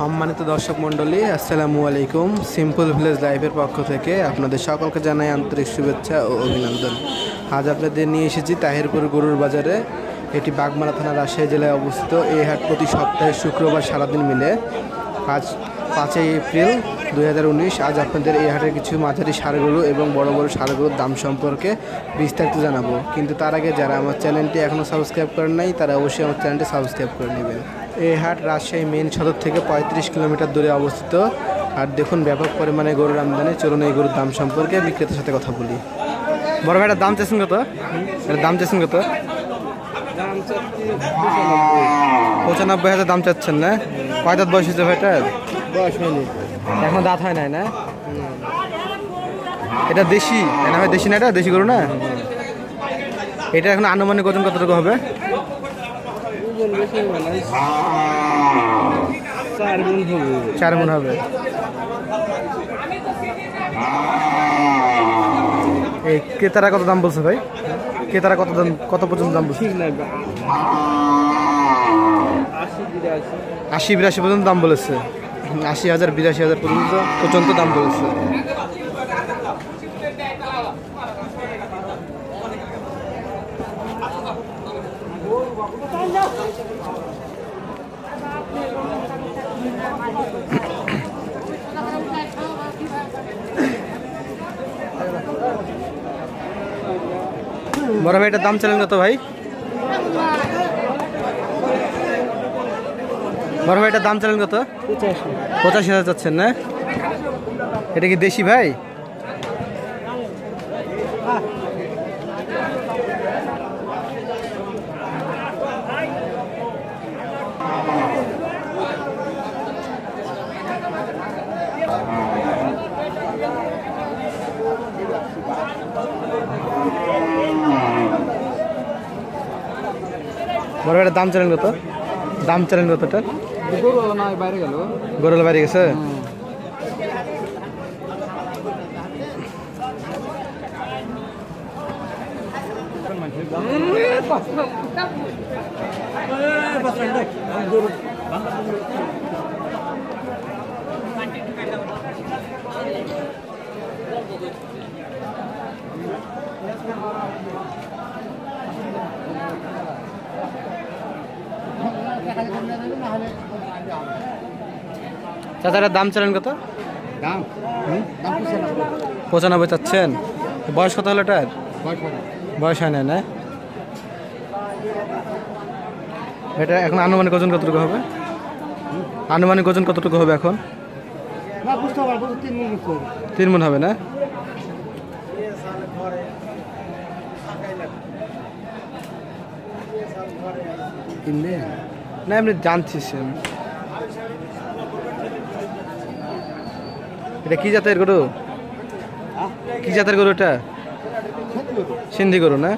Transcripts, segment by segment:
সম্মানিত দর্শক মণ্ডলী, আসসালামু আলাইকুম। সিম্পল ভিলেজ লাইফের পক্ষ থেকে আপনাদের সকলকে জানাই আন্তরিক শুভেচ্ছা ও অভিনন্দন। আজ আপনাদের নিয়ে এসেছি তাহিরপুর গরুর বাজারে। এটি বাগমারা থানা, রাজশাহী জেলায় অবস্থিত। এই হাট প্রতি সপ্তাহে শুক্রবার সারাদিন মিলে। আজ 5 এপ্রিল 2019। আজ আপনাদের এই হাটের কিছু মাঝারি ষাঁড় গরু এবং বড় বড় ষাঁড় গরুর দাম সম্পর্কে বিস্তারিত জানাবো। কিন্তু তার আগে যারা আমার চ্যানেলটি এখনও সাবস্ক্রাইব করেন নাই তারা অবশ্যই আমার চ্যানেলটি সাবস্ক্রাইব করে নেবেন। এই হাট রাজশাহী মেন সদর থেকে 35 কিলোমিটার দূরে অবস্থিত। আর দেখুন ব্যাপক পরিমাণে গরুর আমদানি। চলুন এই গরুর দাম সম্পর্কে বিক্রেতার সাথে কথা বলি। বড় ভাইটার দাম চাইছেন কত? দাম চাইছেন কত? 95,000 দাম চাচ্ছেন না? কয় দাঁত বয়স হয়েছে ভাইটার? বয়স হয়নি, এখন দাঁত হয় নাই না? এটা দেশি না ভাই? দেশি না, এটা দেশি গরু না? এটা এখন আনুমানিক ওজন কতটুকু হবে? 4 মণ হবে। এই ক্রেতারা কত দাম বলছে ভাই? ক্রেতারা কত পর্যন্ত দাম বলছে? 80-82 পর্যন্ত দাম বলেছে। 80,000-82,000 পর্যন্ত দাম বলেছে। বড় ভাই এটার দাম চাইলেন কত ভাই? বড় ভাই এটার দাম চাইলেন কত? 85,000 চাচ্ছেন না? এটা কি দেশি ভাই? বড় ভাইটার দাম চাইলেন কত? দাম চাইলেন কতটা? গরুর বাইরে গেছে। চাচার দাম চাইলেন কত? 95 চাচ্ছেন। বয়স কত হলো এটার? বয়স হয় না? এটা এখন আনুমানিক ওজন কতটুকু হবে? আনুমানিক ওজন কতটুকু হবে এখন? 3 মণ হবে না? না এমনি জানছিস। এটা কি জাতের গরু? কি জাতের গরু এটা? সিন্ধি গরু না?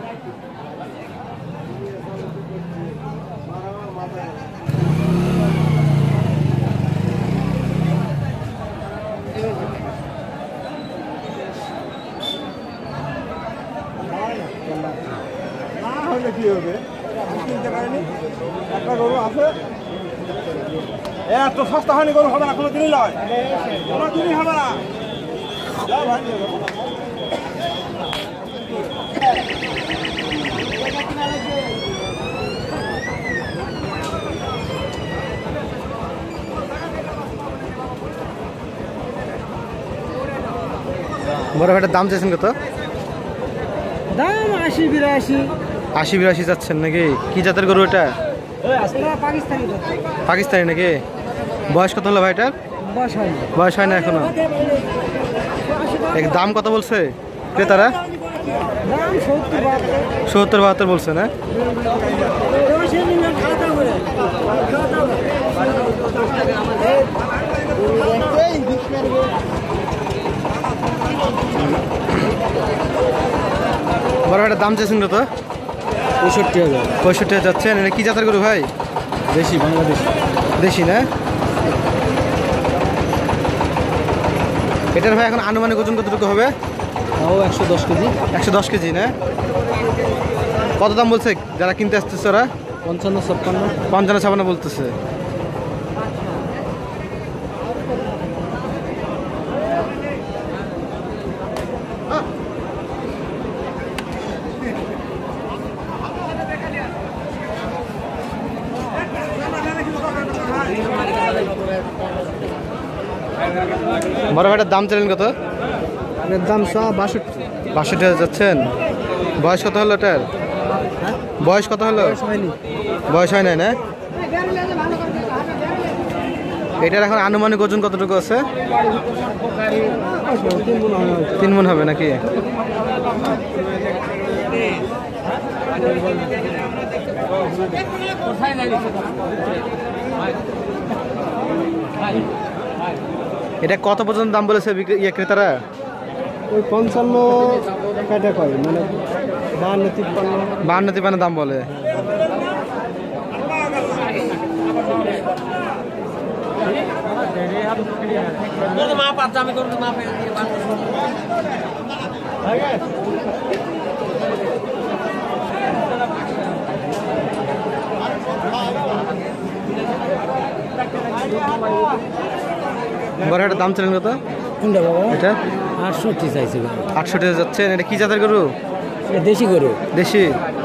কি হবে? একটা গরু আছে, এত সস্তা হয়নি। গরু হবে না, কোনো দিনই নয়, কোনো দিনই হবে না। বড় ভাইটার দাম চাইছেন কত? দাম 80-82 যাচ্ছেন নাকি? কি জাতের গরু এটা? পাকিস্তানি নাকি? বয়স কত হলো ভাইটার? বয়স হয় না এখনো। দাম কত বলছে ক্রেতারা? 70-72 বলছে না? বড় ভাইটার দাম চাইছেন কত? 65,000 যাচ্ছেন। এটা কি জাতের গরু ভাই? দেশি, বাংলাদেশি। দেশি না? এটার ভাই এখন আনুমানিক ওজন কতটুকু হবে? 110 কেজি। 110 কেজি না? কত দাম বলছে যারা কিনতে আসতেছে ওরা? 55-56 55-56 বলতেছে। বড় ভাইটার দাম চাইলেন কত? এর দাম 62। 62,000 যাচ্ছেন। বয়স কত হলো এটার? বয়স কত হলো? বয়স হয় নাই না? এটার এখন আনুমানিক ওজন কতটুকু আছে? 3 মণ হবে নাকি? এটা কত পর্যন্ত দাম বলেছে ক্রেতারা? ওই 55 কেটে কয়, মানে 52-53 দাম বলে। বড় একটা দাম ছিলেন কত? কোনটা বাবা? এটা 68 চাইছে। 68,000 যাচ্ছেন। এটা কি জাতের গরু? দেশি গরু। দেশি।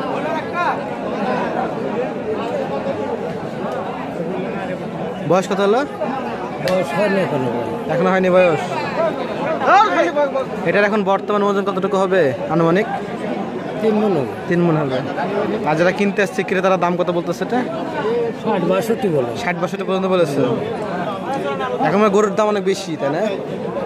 বয়স কত হলো? বয়স হয়নি এখনো হয়নি বয়স। এটার এখন বর্তমান ওজন কতটুকু হবে আনুমানিক? 3 মণ। 3 মণ হবে। আর যারা কিনতে আসছে ক্রেতারা দাম কত বলতেছে এটা? 60-62 বলে। 60-62 পর্যন্ত বলেছে। এখন গরুর দাম অনেক বেশি, তাই না?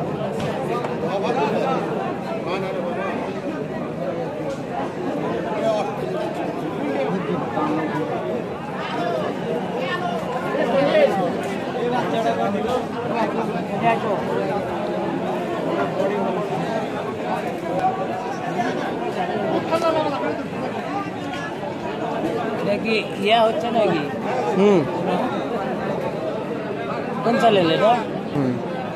নাকি ইয়া হচ্ছে নাকি? হুম কোন চালে এটা? হুম।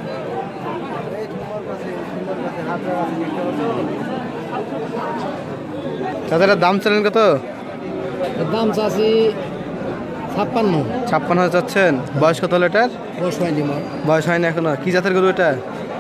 তাদের দাম চালেন কত? দাম চাচ্ছি 56। 56,000 যাচ্ছেন। বয়স কত হলো এটার? বয়স হয়নি মা। বয়স হয়নি এখনো। কি জাতের গরু এটা?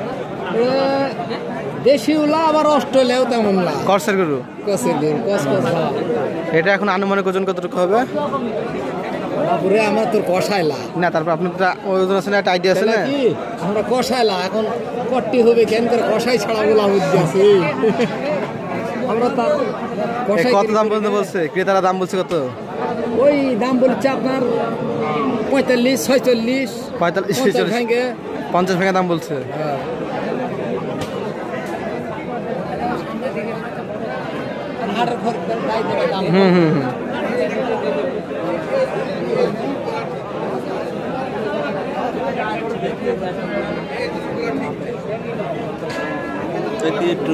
দেশি উলা, আবার অস্ট্রেলিয়াও তেমন না। করসের গরু। কসের গরু, কস। এটা এখন আনুমানিক ওজন কতটুকু হবে? বাপুরে আমার তোর কষাইলা না, তারপর আপনার তো ওজন আছে না, একটা আইডিয়া আছে না? কি আমরা কষাইলা এখন কট্টি হবে কেন করে কষাই ছাড়া বলা হচ্ছে। আমরা তার কষাই কত দাম পর্যন্ত বলছে ক্রেতারা? দাম বলছে কত? ওই দাম বলছে আপনার 45, 46, 45, 46, 50 ভেঙে দাম বলছে। হুম হুম হুম। একটু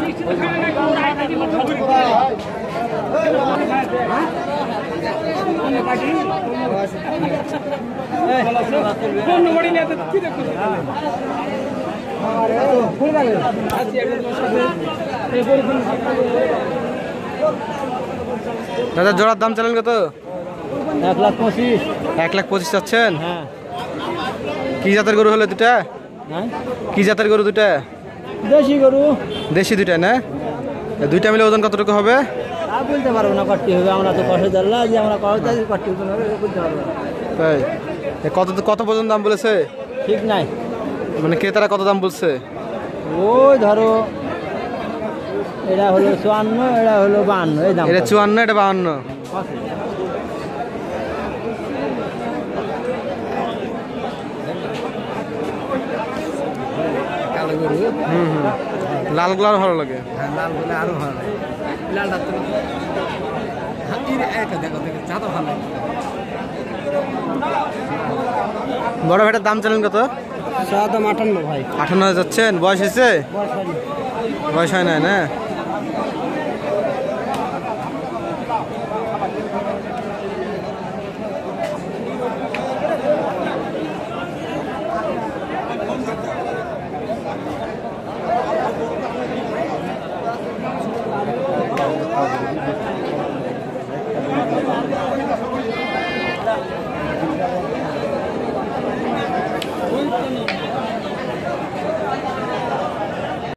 দাদা জোড়ার দাম চালেন কত? 1,25,000। 1,25,000 চাচ্ছেন। হ্যাঁ। কি জাতের গরু হলো দুটা? কি জাতের গরু দুটা? দেশি গরু। দেশি দুইটা না? দুইটা মিলে ওজন কতটুকু হবে? বলতে পারবো না কট্টি হবে, আমরা তো কষে ধরলা যে আমরা কট্টি বলতে পারবো না। তাই কত কত পর্যন্ত দাম বলেছে? ঠিক নাই, মানে ক্রেতারা কত দাম বলছে? ওই ধরো এটা হলো 54, এটা হলো 52, এই দাম। এটা 54, এটা 52। হুম হুম। লাল গুলো আরো ভালো লাগে। লাল গুলো আরো ভালো লাগে। লালটা তো এটা দেখো চাঁদা ভালো লাগে। বড় ভাইটার দাম চালেন কত? দাম 58 ভাই। 58,000 যাচ্ছেন। বয়স হয়েছে? বয়স হয় নাই না?